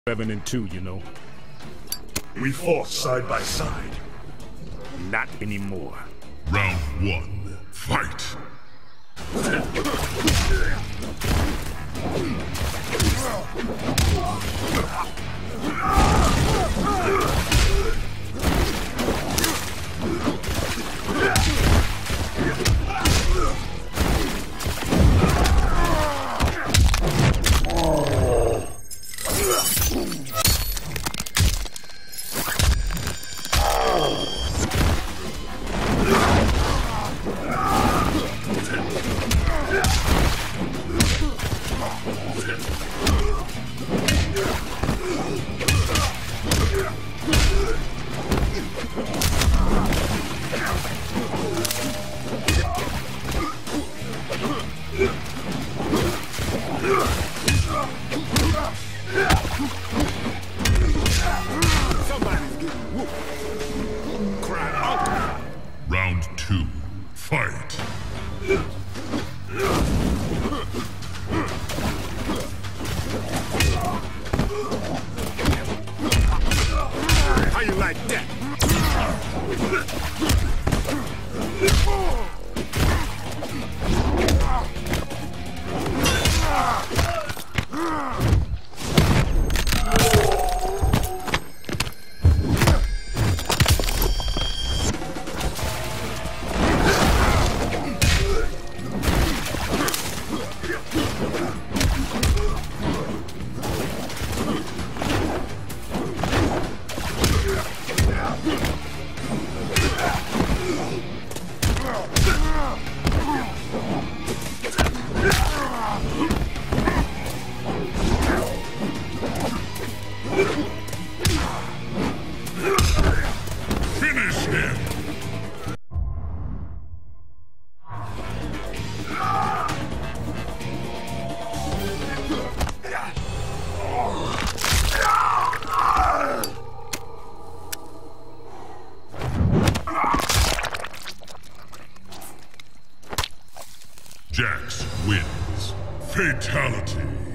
7 and 2, you know. We fought side by side. Not anymore. Round 1, fight! Somebody's getting whooped. Cry out. Round 2, fight! How you like that? Finish him! Jax wins. Fatality.